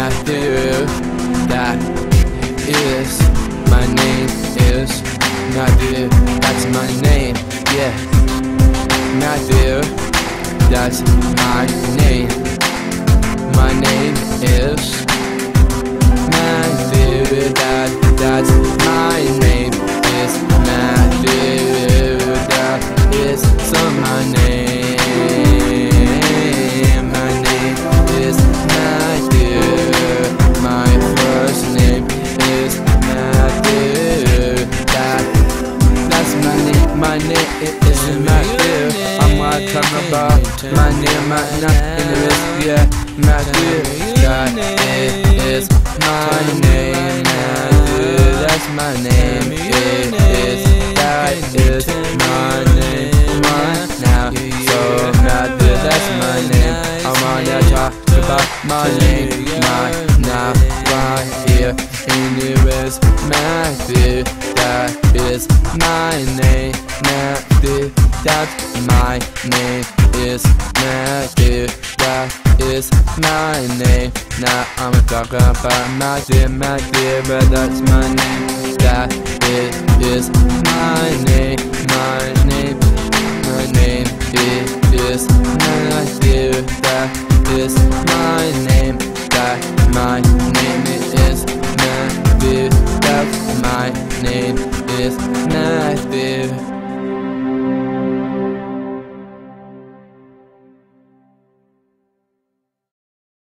Matthew. That is my name, is Matthew. That's my name, yeah. Matthew, that's my name. My name is Matthew. That's my name is Matthew. That is my name. My name is Matthew. My first name is Matthew. That's my name. My name is Matthew. I'm talking about my name, my name is, yeah, Matthew. That is my name, Matthew. That's my name. That is my name. Now, so Matthew, that's my name. I wanna talk about my name, now, right here. Anyways, Matthew, that is my name, Matthew. That's my name is Matthew. That is my name. Now I'm talking about Matthew, but that's my name. That